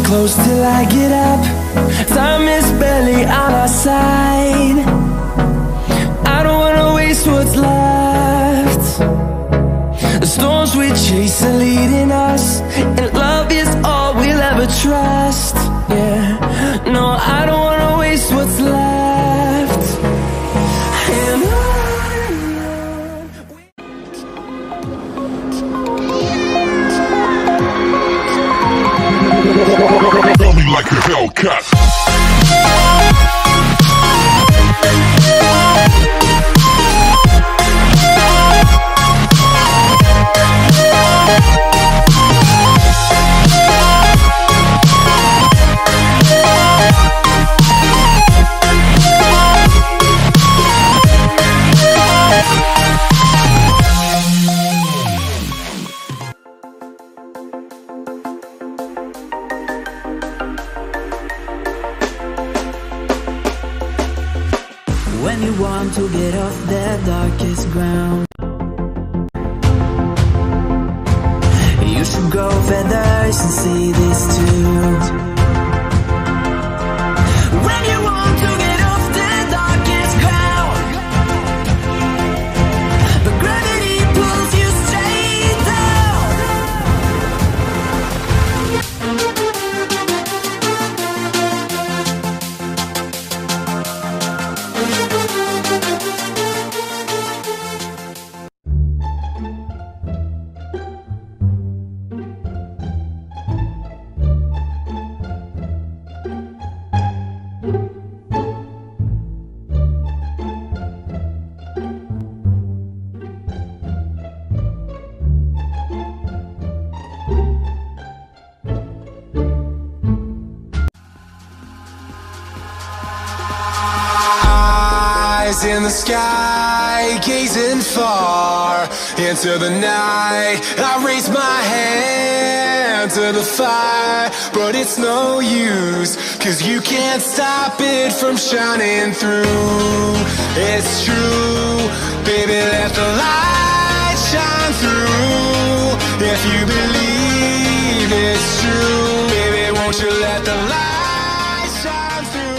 close till I get up. Time is barely on our side. I don't wanna waste what's left. The storms we chase are leading us, and love is all we'll ever trust. Yeah, no, I don't wanna waste what's left. And Tell me like a Hellcat. when you want to get off the darkest ground, you should grow feathers and see this too. When you want to get off the darkest ground, but gravity pulls you straight down. In the sky, gazing far into the night, I raise my hand to the fire, but it's no use, 'cause you can't stop it from shining through. It's true, baby, let the light shine through. If you believe it's true, baby, won't you let the light shine through.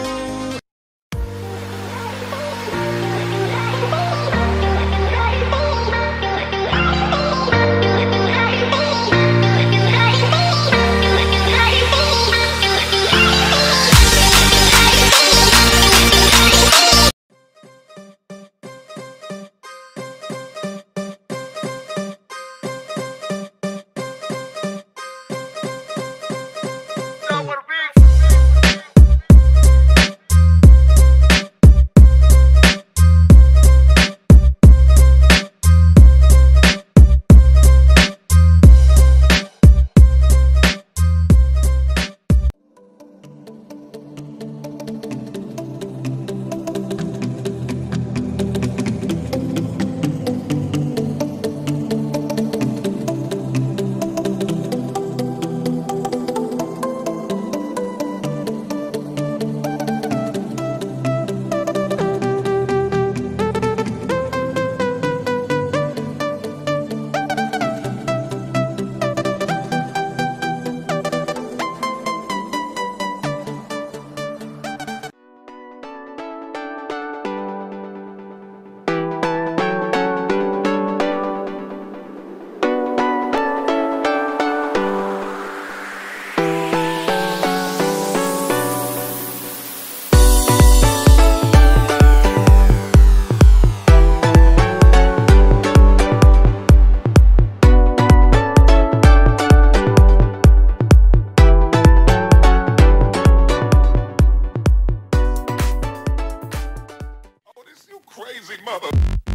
Crazy mother.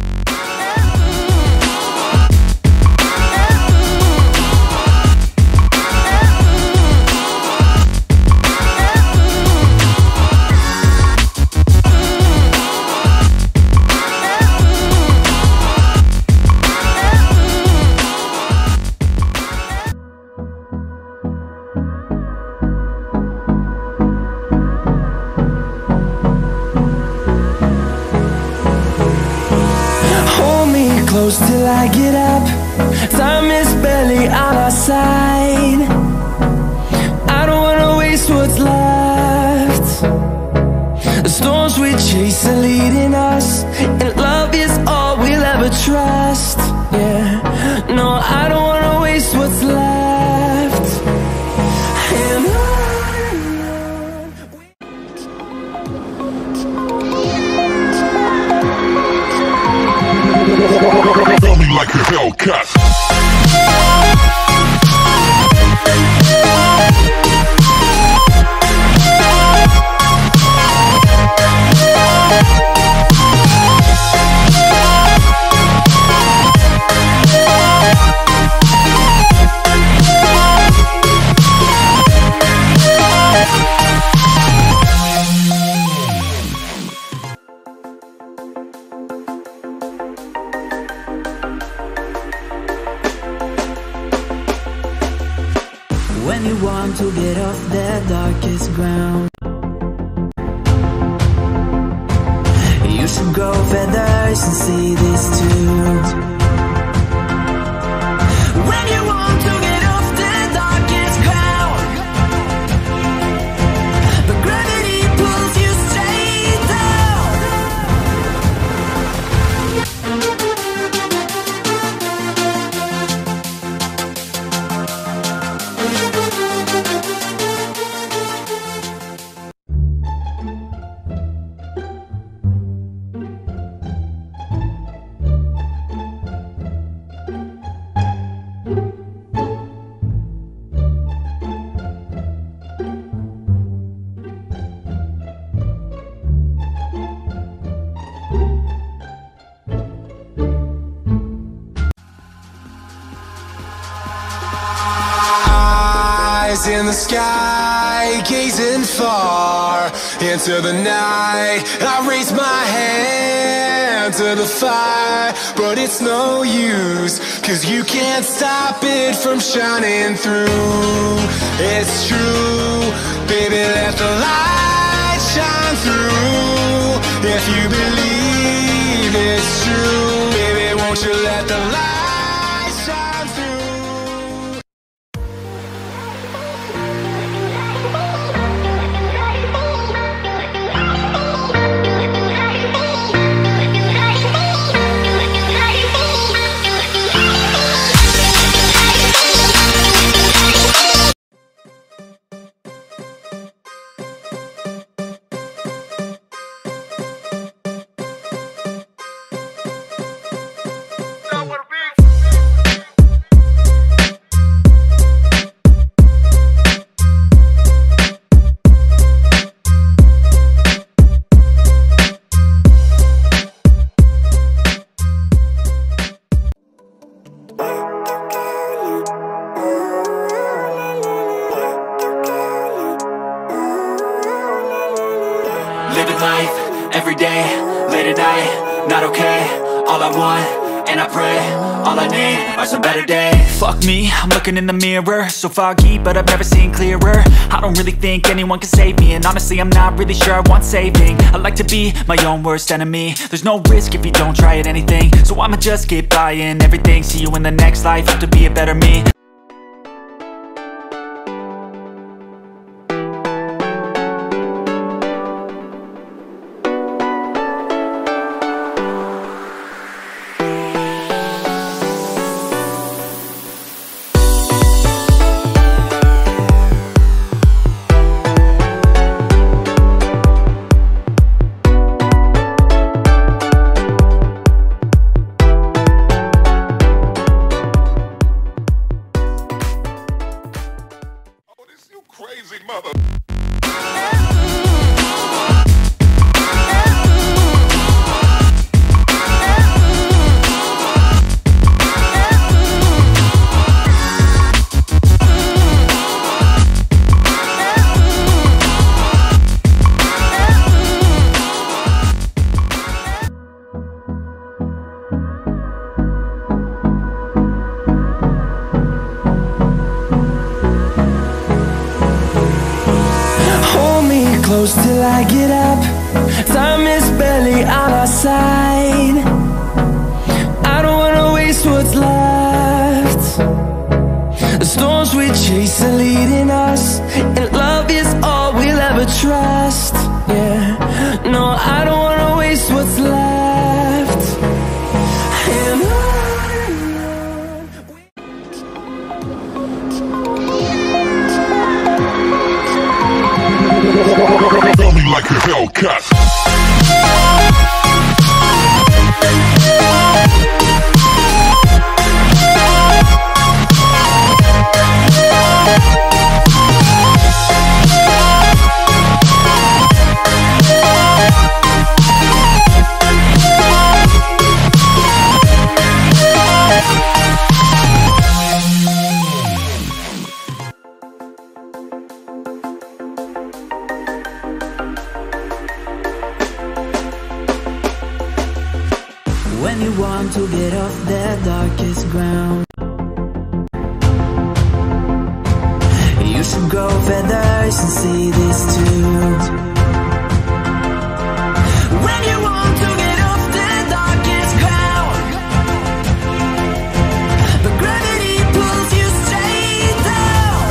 Close till I get up. Time is barely on our side. I don't wanna waste what's left. The storms we chase are leading us, and love is all we'll ever trust. Yeah, no, I don't wanna waste what's left. And Love me like a Hellcat. when you want to get off the darkest ground, you should grow feathers and see this too. When you want to get off the darkest ground, but gravity pulls you straight down. In the sky, gazing far into the night, I raise my hand to the fire, but it's no use, 'cause you can't stop it from shining through. It's true, baby, let the light shine through. If you believe it's true, baby, won't you let the light shine through? Living life, every day, late at night, not okay. All I want, and I pray, all I need are some better days. Fuck me, I'm looking in the mirror, so foggy, but I've never seen clearer. I don't really think anyone can save me, and honestly I'm not really sure I want saving. I like to be my own worst enemy. There's no risk if you don't try at anything, so I'ma just keep buying everything. See you in the next life, have to be a better me. Crazy mother. Close till I get up, time is barely on our side. I don't wanna waste what's left. The storms we chase are leading us, and love is trust. Yeah, no, I don't wanna waste what's left. And Throw me like a Hellcat. when you want to get off the darkest ground, you should grow feathers and see this too. When you want to get off the darkest ground, but gravity pulls you straight down.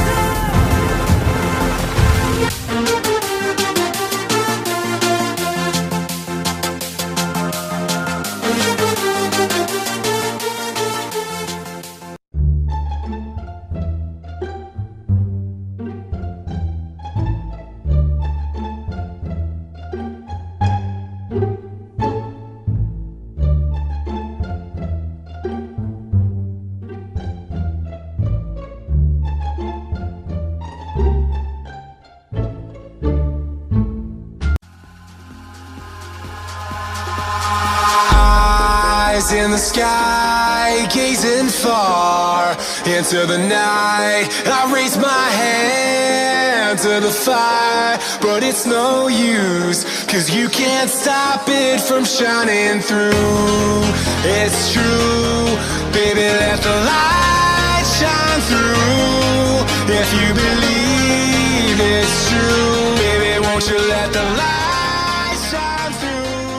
In the sky, gazing far into the night, I raise my hand to the fire, but it's no use, 'cause you can't stop it from shining through. It's true, baby, let the light shine through. If you believe it's true, baby, won't you let the light shine through.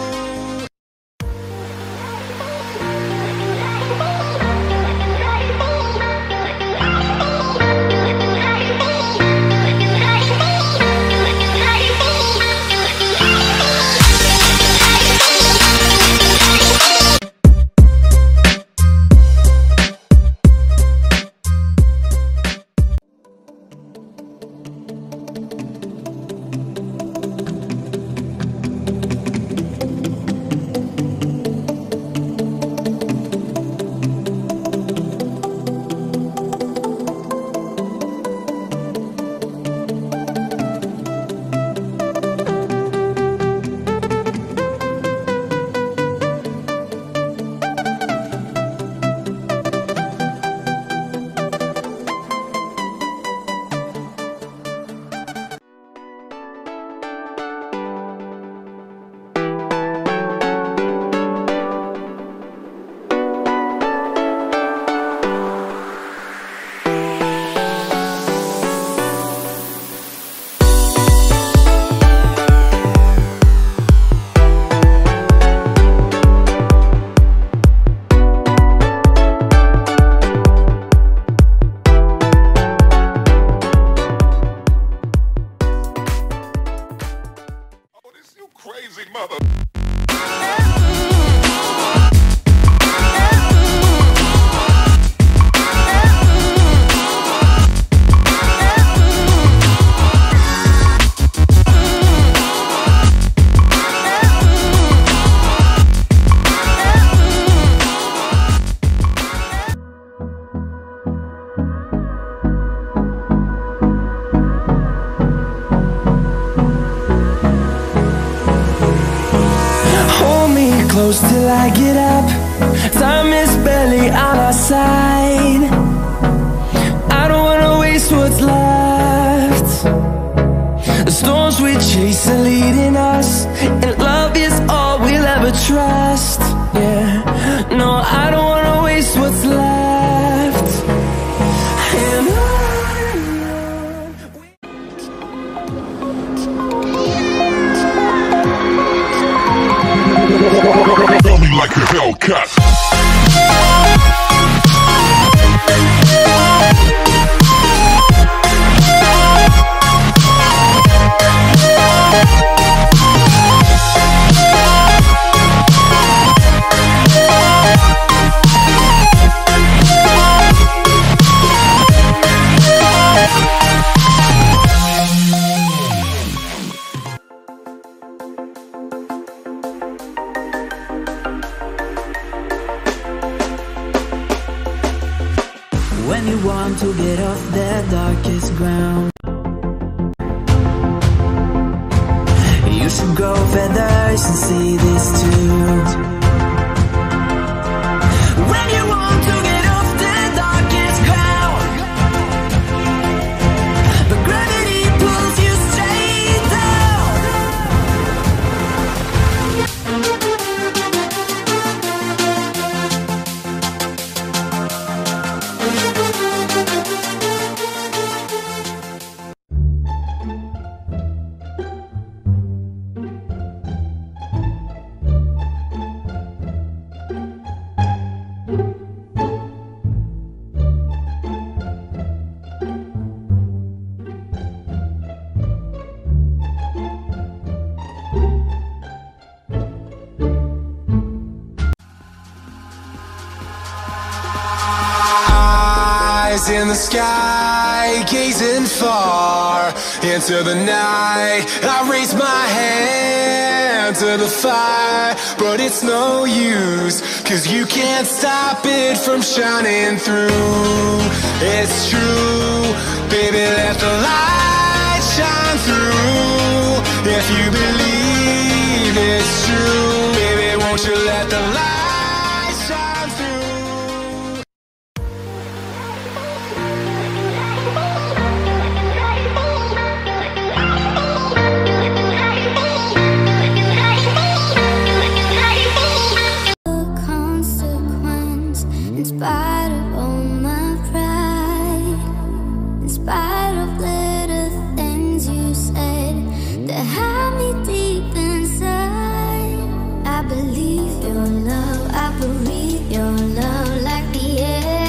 Crazy mother. Close till I get up, time is barely on our side. I don't wanna waste what's left. The storms we chase are leading us, and love is all we'll ever trust. Yeah, no, I don't wanna waste what's left. And Throw me like a Hellcat. want to get off the darkest ground. You should grow feathers and see this too. When you want to get off the darkest ground, the gravity pulls you straight down. In the sky, gazing far into the night, I raise my hand to the fire, but it's no use, 'cause you can't stop it from shining through. It's true, baby, let the light shine through. If you believe it's true, baby, won't you let the light